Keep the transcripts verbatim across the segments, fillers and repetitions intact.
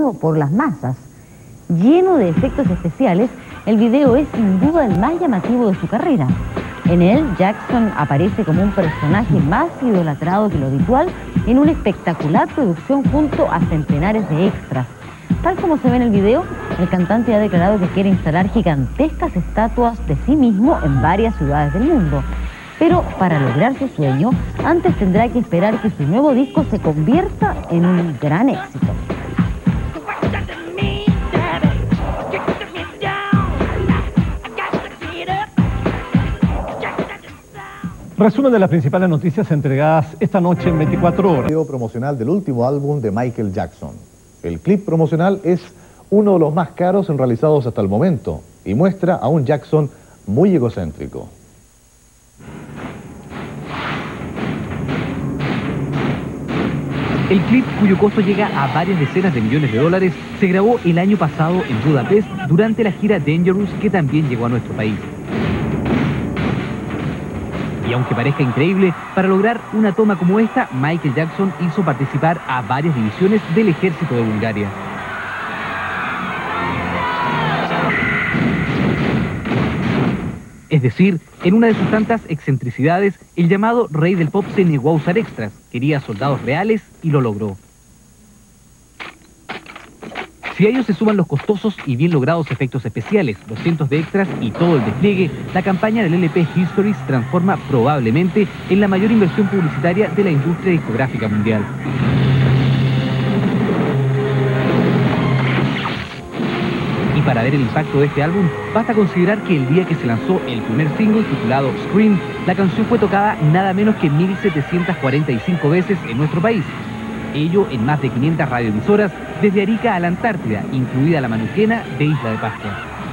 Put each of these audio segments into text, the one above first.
amado por las masas. Lleno de efectos especiales, el video es sin duda el más llamativo de su carrera. En él, Jackson aparece como un personaje más idolatrado que lo habitual en una espectacular producción junto a centenares de extras. Tal como se ve en el video, el cantante ha declarado que quiere instalar gigantescas estatuas de sí mismo en varias ciudades del mundo. Pero para lograr su sueño, antes tendrá que esperar que su nuevo disco se convierta en un gran éxito. Resumen de las principales noticias entregadas esta noche en veinticuatro horas. Video promocional del último álbum de Michael Jackson. El clip promocional es uno de los más caros realizados hasta el momento y muestra a un Jackson muy egocéntrico. El clip, cuyo costo llega a varias decenas de millones de dólares, se grabó el año pasado en Budapest durante la gira Dangerous, que también llegó a nuestro país. Y aunque parezca increíble, para lograr una toma como esta, Michael Jackson hizo participar a varias divisiones del ejército de Bulgaria. Es decir, en una de sus tantas excentricidades, el llamado rey del pop se negó a usar extras, quería soldados reales y lo logró. Si a ellos se suman los costosos y bien logrados efectos especiales, los cientos de extras y todo el despliegue, la campaña del L P History se transforma probablemente en la mayor inversión publicitaria de la industria discográfica mundial. Y para ver el impacto de este álbum, basta considerar que el día que se lanzó el primer single titulado Scream, la canción fue tocada nada menos que mil setecientas cuarenta y cinco veces en nuestro país. Ello en más de quinientas radioemisoras, desde Arica a la Antártida, incluida la manuquena de Isla de Pascua.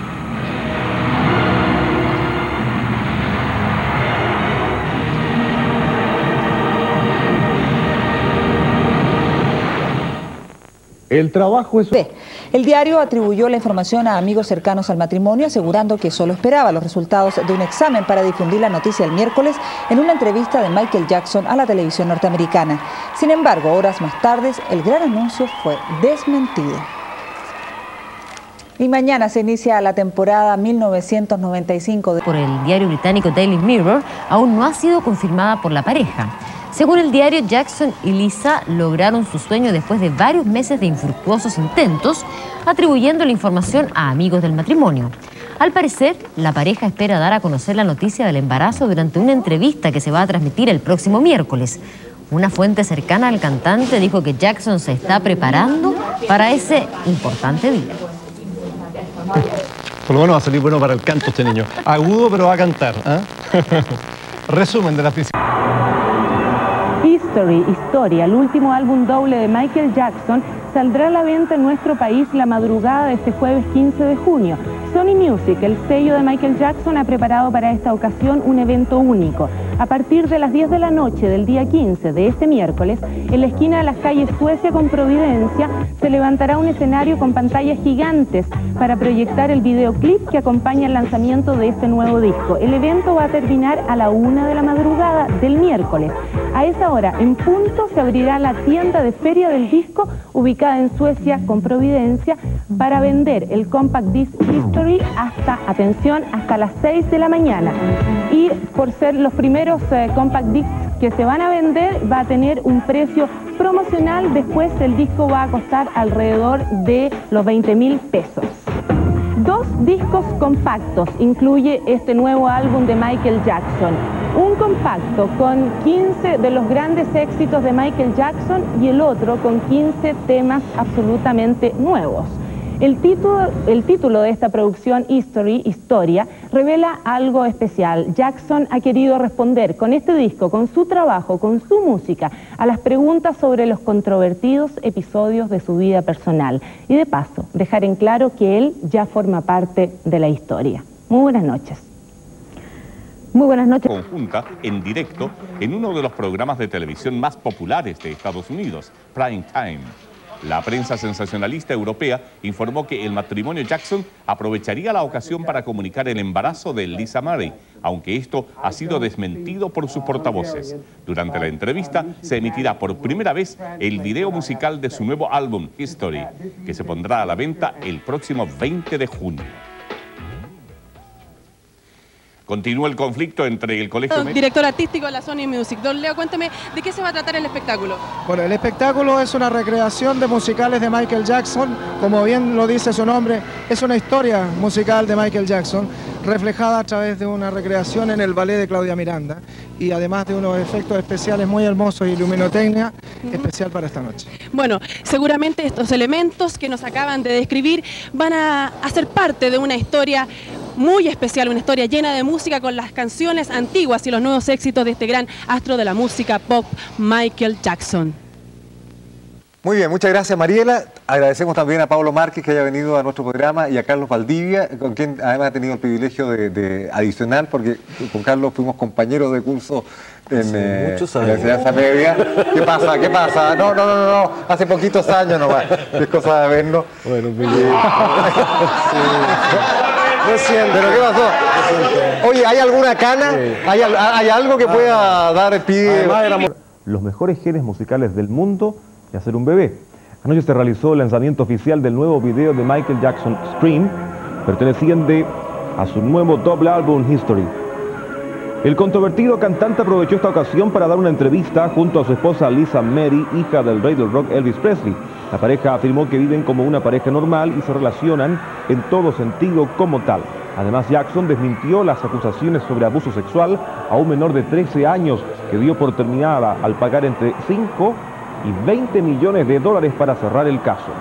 El trabajo es... El diario atribuyó la información a amigos cercanos al matrimonio, asegurando que solo esperaba los resultados de un examen para difundir la noticia el miércoles en una entrevista de Michael Jackson a la televisión norteamericana. Sin embargo, horas más tarde, el gran anuncio fue desmentido. Y mañana se inicia la temporada mil novecientos noventa y cinco de... Por el diario británico Daily Mirror, aún no ha sido confirmada por la pareja. Según el diario, Jackson y Lisa lograron su sueño después de varios meses de infructuosos intentos, atribuyendo la información a amigos del matrimonio. Al parecer, la pareja espera dar a conocer la noticia del embarazo durante una entrevista que se va a transmitir el próximo miércoles. Una fuente cercana al cantante dijo que Jackson se está preparando para ese importante día. Por lo menos va a salir bueno para el canto este niño. Agudo, pero va a cantar, ¿eh? Resumen de la principal... History, Historia, el último álbum doble de Michael Jackson, saldrá a la venta en nuestro país la madrugada de este jueves quince de junio. Sony Music, el sello de Michael Jackson, ha preparado para esta ocasión un evento único. A partir de las diez de la noche del día quince de este miércoles, en la esquina de las calles Suecia con Providencia, se levantará un escenario con pantallas gigantes para proyectar el videoclip que acompaña el lanzamiento de este nuevo disco. El evento va a terminar a la una de la madrugada del miércoles. A esa hora, en punto, se abrirá la tienda de Feria del Disco, ubicada en Suecia con Providencia, para vender el Compact Disc History hasta, atención, hasta las seis de la mañana. Y por ser los primeros eh, Compact Discs que se van a vender, va a tener un precio promocional. Después el disco va a costar alrededor de los veinte mil pesos. Dos discos compactos incluye este nuevo álbum de Michael Jackson. Un compacto con quince de los grandes éxitos de Michael Jackson y el otro con quince temas absolutamente nuevos. El título, el título de esta producción, History, Historia, revela algo especial. Jackson ha querido responder con este disco, con su trabajo, con su música, a las preguntas sobre los controvertidos episodios de su vida personal. Y de paso, dejar en claro que él ya forma parte de la historia. Muy buenas noches. Muy buenas noches. Conjunta, en directo, en uno de los programas de televisión más populares de Estados Unidos, Prime Time. La prensa sensacionalista europea informó que el matrimonio Jackson aprovecharía la ocasión para comunicar el embarazo de Lisa Marie, aunque esto ha sido desmentido por sus portavoces. Durante la entrevista se emitirá por primera vez el video musical de su nuevo álbum, History, que se pondrá a la venta el próximo veinte de junio. Continúa el conflicto entre el colegio... Director artístico de la Sony Music. Don Leo, cuénteme, ¿de qué se va a tratar el espectáculo? Bueno, el espectáculo es una recreación de musicales de Michael Jackson. Como bien lo dice su nombre, es una historia musical de Michael Jackson, reflejada a través de una recreación en el ballet de Claudia Miranda, y además de unos efectos especiales muy hermosos y luminotecnia uh-huh. especial para esta noche. Bueno, seguramente estos elementos que nos acaban de describir van a hacer parte de una historia muy especial, una historia llena de música con las canciones antiguas y los nuevos éxitos de este gran astro de la música pop, Michael Jackson. Muy bien, muchas gracias, Mariela. Agradecemos también a Pablo Márquez que haya venido a nuestro programa y a Carlos Valdivia, con quien además ha tenido el privilegio de, de adicional, porque con Carlos fuimos compañeros de curso en, sí, eh, muchos años. En la enseñanza media. ¿Qué pasa? ¿Qué pasa? No, no, no, no, hace poquitos años nomás. Es cosa de vernos. Bueno, muy bien. Sí. Recién, ¿pero qué pasó? Oye, ¿hay alguna cana? ¿Hay, hay algo que pueda dar el pie? Además, éramos los mejores genes musicales del mundo y hacer un bebé. Anoche se realizó el lanzamiento oficial del nuevo video de Michael Jackson, Scream, perteneciente a su nuevo doble álbum, History. El controvertido cantante aprovechó esta ocasión para dar una entrevista junto a su esposa Lisa Marie, hija del rey del rock Elvis Presley. La pareja afirmó que viven como una pareja normal y se relacionan en todo sentido como tal. Además, Jackson desmintió las acusaciones sobre abuso sexual a un menor de trece años que dio por terminada al pagar entre cinco y veinte millones de dólares para cerrar el caso.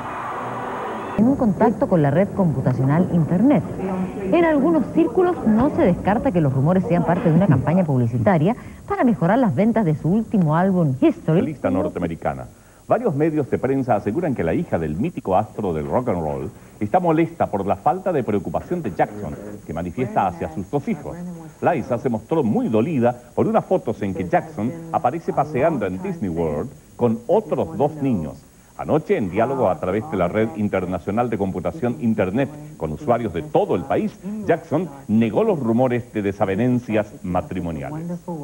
En un contacto con la red computacional Internet. En algunos círculos no se descarta que los rumores sean parte de una campaña publicitaria para mejorar las ventas de su último álbum, History. Lista norteamericana. Varios medios de prensa aseguran que la hija del mítico astro del rock and roll está molesta por la falta de preocupación de Jackson, que manifiesta hacia sus dos hijos. Liza se mostró muy dolida por unas fotos en que Jackson aparece paseando en Disney World con otros dos niños. Anoche, en diálogo a través de la red internacional de computación Internet con usuarios de todo el país, Jackson negó los rumores de desavenencias matrimoniales.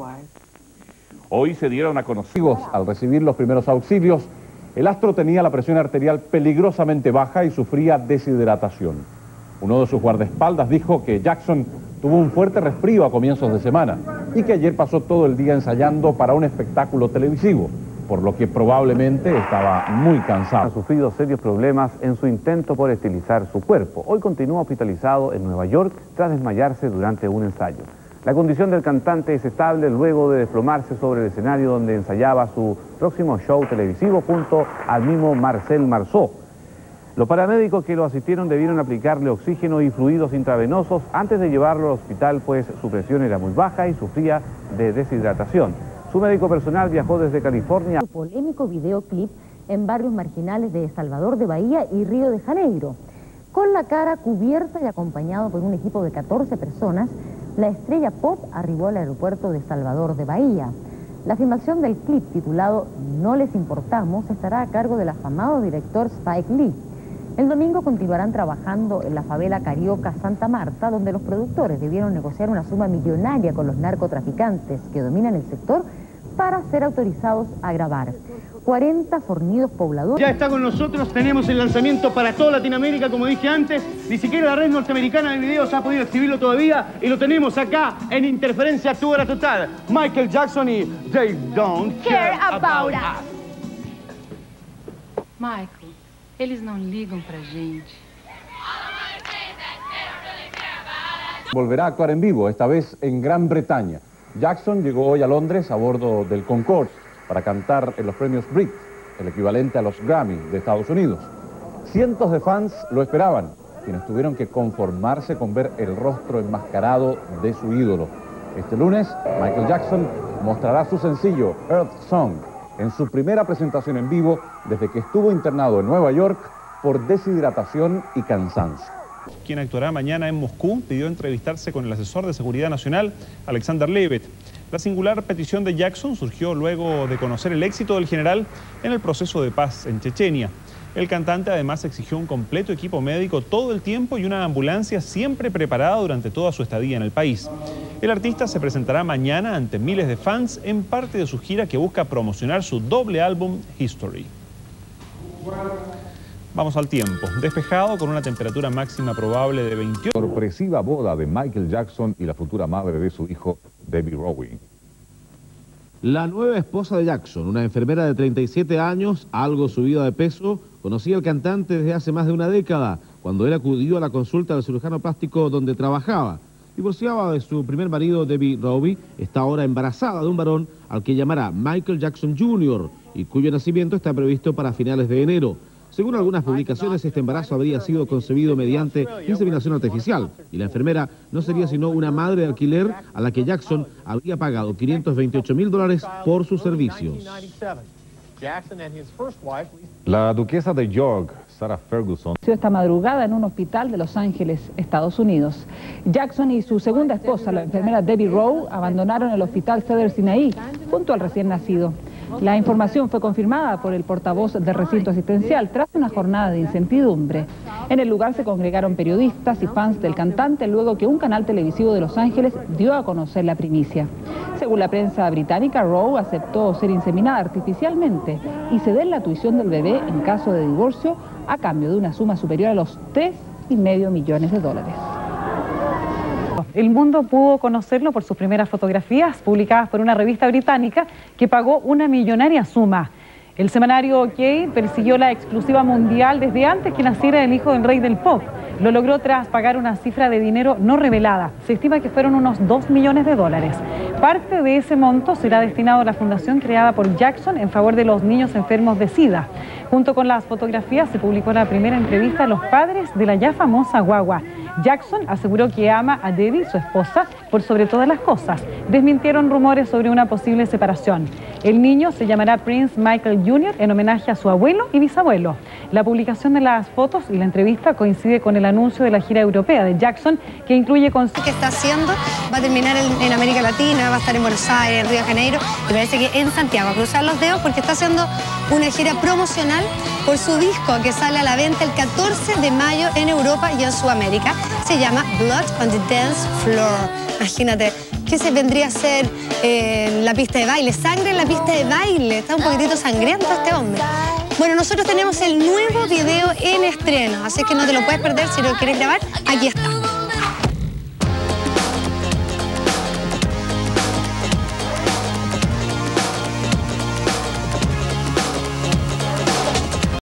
Hoy se dieron a conocer... Al recibir los primeros auxilios, el astro tenía la presión arterial peligrosamente baja y sufría deshidratación. Uno de sus guardaespaldas dijo que Jackson tuvo un fuerte resfrío a comienzos de semana y que ayer pasó todo el día ensayando para un espectáculo televisivo, por lo que probablemente estaba muy cansado. Ha sufrido serios problemas en su intento por estilizar su cuerpo. Hoy continúa hospitalizado en Nueva York tras desmayarse durante un ensayo. La condición del cantante es estable luego de desplomarse sobre el escenario donde ensayaba su próximo show televisivo junto al mismo Marcel Marceau. Los paramédicos que lo asistieron debieron aplicarle oxígeno y fluidos intravenosos antes de llevarlo al hospital, pues su presión era muy baja y sufría de deshidratación. Su médico personal viajó desde California. Un polémico videoclip en barrios marginales de Salvador de Bahía y Río de Janeiro. Con la cara cubierta y acompañado por un equipo de catorce personas, la estrella pop arribó al aeropuerto de Salvador de Bahía. La filmación del clip, titulado No les importamos, estará a cargo del afamado director Spike Lee. El domingo continuarán trabajando en la favela carioca Santa Marta, donde los productores debieron negociar una suma millonaria con los narcotraficantes que dominan el sector para ser autorizados a grabar. cuarenta fornidos pobladores. Ya está con nosotros, tenemos el lanzamiento para toda Latinoamérica, como dije antes. Ni siquiera la red norteamericana de videos ha podido exhibirlo todavía y lo tenemos acá en Interferencia Tu Hora Total. Michael Jackson y They Don't Care About Us. Michael, eles não ligam pra gente. Volverá a actuar en vivo, esta vez en Gran Bretaña. Jackson llegó hoy a Londres a bordo del Concorde para cantar en los premios Brit, el equivalente a los Grammy de Estados Unidos. Cientos de fans lo esperaban, quienes tuvieron que conformarse con ver el rostro enmascarado de su ídolo. Este lunes, Michael Jackson mostrará su sencillo Earth Song en su primera presentación en vivo desde que estuvo internado en Nueva York por deshidratación y cansancio. Quien actuará mañana en Moscú pidió entrevistarse con el asesor de Seguridad Nacional, Alexander Levitt. La singular petición de Jackson surgió luego de conocer el éxito del general en el proceso de paz en Chechenia. El cantante además exigió un completo equipo médico todo el tiempo y una ambulancia siempre preparada durante toda su estadía en el país. El artista se presentará mañana ante miles de fans en parte de su gira que busca promocionar su doble álbum History. Vamos al tiempo. Despejado con una temperatura máxima probable de veintiocho. Sorpresiva boda de Michael Jackson y la futura madre de su hijo, Debbie Rowe. La nueva esposa de Jackson, una enfermera de treinta y siete años, algo subida de peso, conocía al cantante desde hace más de una década, cuando él acudió a la consulta del cirujano plástico donde trabajaba. Divorciaba de su primer marido, Debbie Rowe, está ahora embarazada de un varón al que llamará Michael Jackson junior y cuyo nacimiento está previsto para finales de enero. Según algunas publicaciones, este embarazo habría sido concebido mediante inseminación artificial y la enfermera no sería sino una madre de alquiler a la que Jackson habría pagado quinientos veintiocho mil dólares por sus servicios. La duquesa de York, Sarah Ferguson, esta madrugada en un hospital de Los Ángeles, Estados Unidos. Jackson y su segunda esposa, la enfermera Debbie Rowe, abandonaron el hospital Cedar Sinai junto al recién nacido. La información fue confirmada por el portavoz del recinto asistencial tras una jornada de incertidumbre. En el lugar se congregaron periodistas y fans del cantante luego que un canal televisivo de Los Ángeles dio a conocer la primicia. Según la prensa británica, Rowe aceptó ser inseminada artificialmente y ceder la tuición del bebé en caso de divorcio a cambio de una suma superior a los tres y medio millones de dólares. El mundo pudo conocerlo por sus primeras fotografías publicadas por una revista británica que pagó una millonaria suma. El semanario OK persiguió la exclusiva mundial desde antes que naciera el hijo del rey del pop. Lo logró tras pagar una cifra de dinero no revelada. Se estima que fueron unos dos millones de dólares. Parte de ese monto será destinado a la fundación creada por Jackson en favor de los niños enfermos de SIDA. Junto con las fotografías se publicó la primera entrevista a los padres de la ya famosa guagua. Jackson aseguró que ama a Debbie, su esposa, por sobre todas las cosas. Desmintieron rumores sobre una posible separación. El niño se llamará Prince Michael junior en homenaje a su abuelo y bisabuelo. La publicación de las fotos y la entrevista coincide con el anuncio de la gira europea de Jackson, que incluye con... ¿Qué está haciendo? Va a terminar en, en América Latina, va a estar en Buenos Aires, en Río de Janeiro, y parece que en Santiago, a cruzar los dedos porque está haciendo una gira promocional por su disco que sale a la venta el catorce de mayo en Europa y en Sudamérica. Se llama Blood on the Dance Floor. Imagínate, ¿qué se vendría a ser eh, la pista de baile? Sangre en la pista de baile. Está un poquitito sangriento este hombre. Bueno, nosotros tenemos el nuevo video en estreno, así que no te lo puedes perder si lo quieres grabar. Aquí está.